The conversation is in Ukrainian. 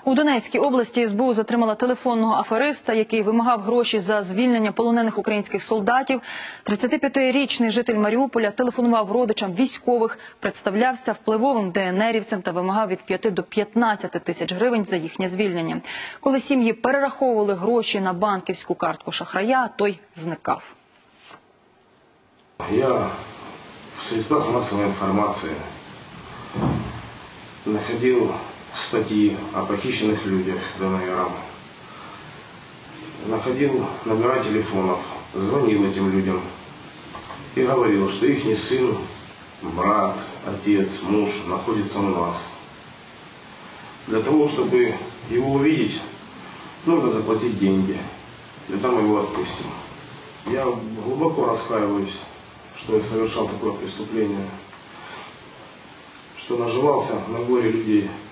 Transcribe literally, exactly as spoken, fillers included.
У Донецькій області ес бе у затримала телефонного афериста, який вимагав гроші за звільнення полонених українських солдатів. тридцятип'ятирічний житель Маріуполя телефонував родичам військових, представлявся впливовим де en ерівцем та вимагав від п'яти до п'ятнадцяти тисяч гривень за їхнє звільнення. Коли сім'ї перераховували гроші на банківську картку шахрая, той зникав. Я в средствах массовой информации находил статьи о похищенных людях ДНРом, находил номера телефонов, звонил этим людям и говорил, что их сын, брат, отец, муж находится у нас. Для того, чтобы его увидеть, нужно заплатить деньги, и там его отпустим. Я глубоко раскаиваюсь, что я совершал такое преступление, что наживался на горе людей.